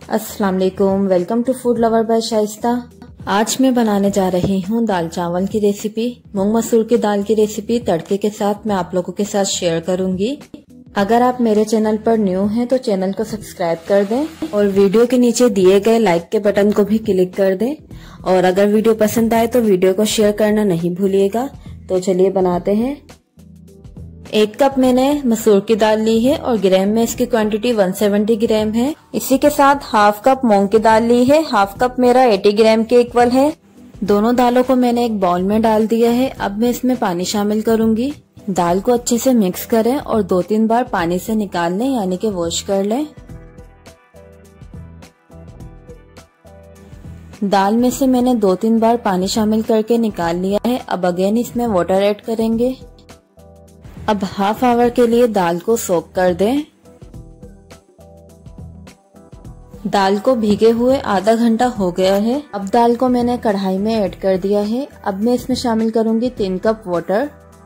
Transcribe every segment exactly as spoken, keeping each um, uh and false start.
अस्सलाम वालेकुम, welcome to food lover by Shaista. आज मैं बनाने जा रही हूँ दाल चावल की रेसिपी। मूंग मसूर की दाल की रेसिपी तड़के के साथ मैं आप लोगों के साथ शेयर करूंगी। अगर आप मेरे चैनल पर न्यू हैं तो चैनल को सब्सक्राइब कर दें और वीडियो के नीचे दिए गए लाइक के बटन को भी क्लिक कर दें। और अगर वीडियो पसंद आए तो वीडियो को शेयर करना नहीं भूलिएगा। तो चलिए बनाते हैं। एक कप मैंने मसूर की दाल ली है और ग्राम में इसकी क्वांटिटी एक सौ सत्तर ग्राम है। इसी के साथ हाफ कप मूंग की दाल ली है। हाफ कप मेरा अस्सी ग्राम के इक्वल है। दोनों दालों को मैंने एक बाउल में डाल दिया है। अब मैं इसमें पानी शामिल करूंगी। दाल को अच्छे से मिक्स करें और दो तीन बार पानी से निकाल लें, यानी कि वॉश कर लें। दाल में से मैंने दो तीन बार पानी शामिल करके निकाल लिया है। अब अगेन इसमें वाटर ऐड करेंगे। अब हाफ आवर के लिए दाल को सोक कर दें। दाल को भीगे हुए आधा घंटा हो गया है। अब दाल को मैंने कढ़ाई में ऐड कर दिया है। अब मैं इसमें शामिल करूंगी तीन कप वाटर।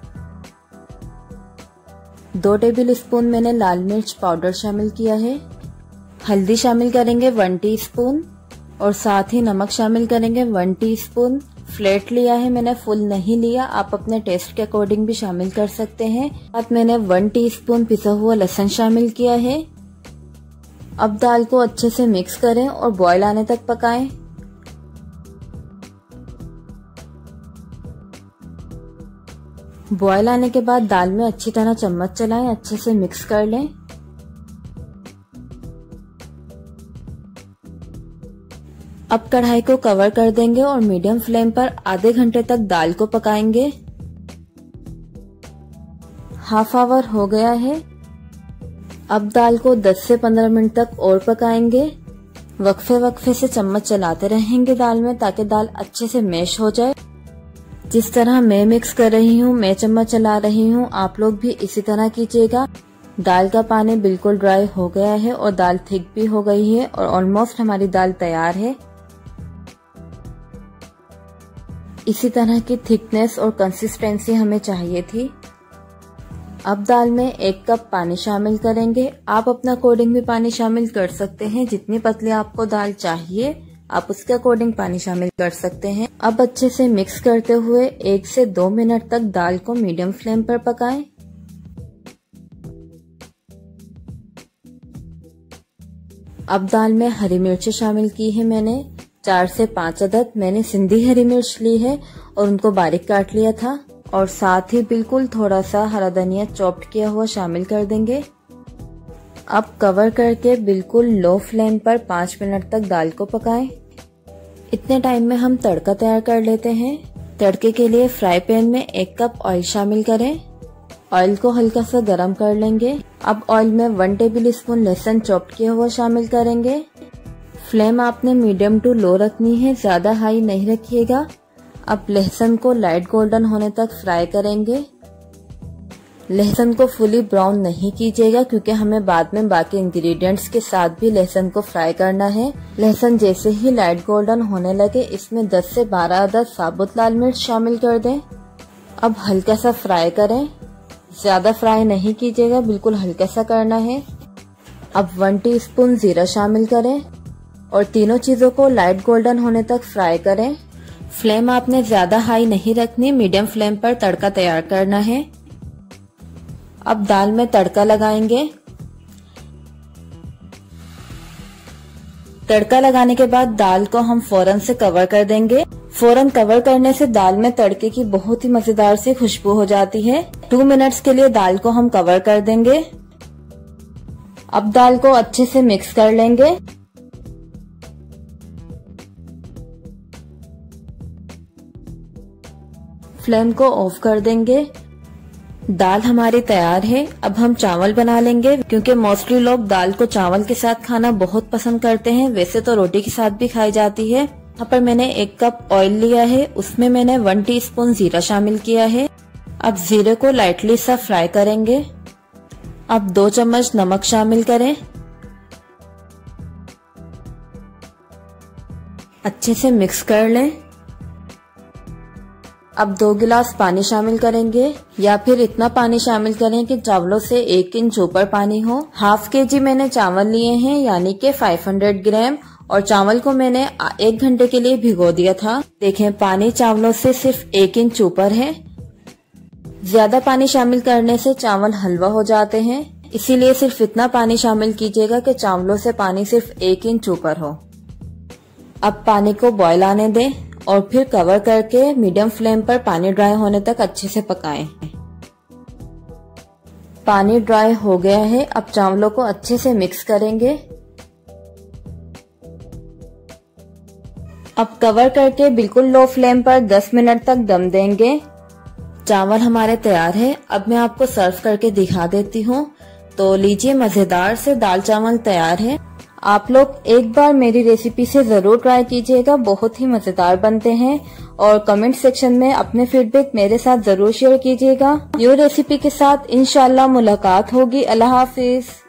दो टेबल स्पून मैंने लाल मिर्च पाउडर शामिल किया है। हल्दी शामिल करेंगे वन टीस्पून और साथ ही नमक शामिल करेंगे वन टीस्पून। फ्लैट लिया है मैंने, फुल नहीं लिया। आप अपने टेस्ट के अकॉर्डिंग भी शामिल कर सकते हैं। साथ मैंने वन टीस्पून पिसा हुआ लहसुन शामिल किया है। अब दाल को अच्छे से मिक्स करें और बॉयल आने तक पकाएं। बॉयल आने के बाद दाल में अच्छी तरह चम्मच चलाएं, अच्छे से मिक्स कर लें। अब कढ़ाई को कवर कर देंगे और मीडियम फ्लेम पर आधे घंटे तक दाल को पकाएंगे। हाफ आवर हो गया है। अब दाल को दस से पंद्रह मिनट तक और पकाएंगे। वक्फे वक्फे से चम्मच चलाते रहेंगे दाल में, ताकि दाल अच्छे से मैश हो जाए। जिस तरह मैं मिक्स कर रही हूँ, मैं चम्मच चला रही हूँ, आप लोग भी इसी तरह कीजिएगा। दाल का पानी बिल्कुल ड्राई हो गया है और दाल थिक भी हो गई है और ऑलमोस्ट हमारी दाल तैयार है। इसी तरह की थिकनेस और कंसिस्टेंसी हमें चाहिए थी। अब दाल में एक कप पानी शामिल करेंगे। आप अपना अकॉर्डिंग भी पानी शामिल कर सकते हैं। जितनी पतली आपको दाल चाहिए आप उसके अकॉर्डिंग पानी शामिल कर सकते हैं। अब अच्छे से मिक्स करते हुए एक से दो मिनट तक दाल को मीडियम फ्लेम पर पकाएं। अब दाल में हरी मिर्ची शामिल की है मैंने, चार से पांच अदद मैंने सिंधी हरी मिर्च ली है और उनको बारीक काट लिया था। और साथ ही बिल्कुल थोड़ा सा हरा धनिया चॉप्ड किया हुआ शामिल कर देंगे। अब कवर करके बिल्कुल लो फ्लेम पर पाँच मिनट तक दाल को पकाएं। इतने टाइम में हम तड़का तैयार कर लेते हैं। तड़के के लिए फ्राई पैन में एक कप ऑयल शामिल करें। ऑयल को हल्का सा गरम कर लेंगे। अब ऑयल में वन टेबल स्पून लहसुन चॉप्ड किया हुआ शामिल करेंगे। फ्लेम आपने मीडियम टू लो रखनी है, ज्यादा हाई नहीं रखिएगा। अब लहसुन को लाइट गोल्डन होने तक फ्राई करेंगे। लहसुन को फुली ब्राउन नहीं कीजिएगा, क्योंकि हमें बाद में बाकी इंग्रेडिएंट्स के साथ भी लहसुन को फ्राई करना है। लहसुन जैसे ही लाइट गोल्डन होने लगे, इसमें दस से बारह अदद साबुत लाल मिर्च शामिल कर दें। अब हल्का सा फ्राई करें, ज्यादा फ्राई नहीं कीजिएगा, बिल्कुल हल्का सा करना है। अब वन टीस्पून जीरा शामिल करें और तीनों चीजों को लाइट गोल्डन होने तक फ्राई करें। फ्लेम आपने ज्यादा हाई नहीं रखनी, मीडियम फ्लेम पर तड़का तैयार करना है। अब दाल में तड़का लगाएंगे। तड़का लगाने के बाद दाल को हम फौरन से कवर कर देंगे। फौरन कवर करने से दाल में तड़के की बहुत ही मजेदार सी खुशबू हो जाती है। टू मिनट्स के लिए दाल को हम कवर कर देंगे। अब दाल को अच्छे से मिक्स कर लेंगे। फ्लेम को ऑफ कर देंगे। दाल हमारी तैयार है। अब हम चावल बना लेंगे, क्योंकि मोस्टली लोग दाल को चावल के साथ खाना बहुत पसंद करते हैं। वैसे तो रोटी के साथ भी खाई जाती है। यहाँ पर मैंने एक कप ऑयल लिया है, उसमें मैंने वन टीस्पून जीरा शामिल किया है। अब जीरे को लाइटली सा फ्राई करेंगे। अब दो चम्मच नमक शामिल करें। अच्छे से मिक्स कर लें। अब दो गिलास पानी शामिल करेंगे या फिर इतना पानी शामिल करें कि चावलों से एक इंच ऊपर पानी हो। हाफ के जी मैंने चावल लिए हैं यानी कि पाँच सौ ग्राम, और चावल को मैंने एक घंटे के लिए भिगो दिया था। देखें पानी चावलों से सिर्फ एक इंच ऊपर है। ज्यादा पानी शामिल करने से चावल हलवा हो जाते हैं, इसीलिए सिर्फ इतना पानी शामिल कीजिएगा कि चावलों से पानी सिर्फ एक इंच ऊपर हो। अब पानी को बॉयल आने दें और फिर कवर करके मीडियम फ्लेम पर पानी ड्राई होने तक अच्छे से पकाएं। पानी ड्राई हो गया है, अब चावलों को अच्छे से मिक्स करेंगे। अब कवर करके बिल्कुल लो फ्लेम पर दस मिनट तक दम देंगे। चावल हमारे तैयार है। अब मैं आपको सर्व करके दिखा देती हूँ। तो लीजिए, मजेदार से दाल चावल तैयार है। आप लोग एक बार मेरी रेसिपी से जरूर ट्राई कीजिएगा, बहुत ही मजेदार बनते हैं। और कमेंट सेक्शन में अपने फीडबैक मेरे साथ जरूर शेयर कीजिएगा। न्यू रेसिपी के साथ इंशाल्लाह मुलाकात होगी। अल्लाह हाफिज।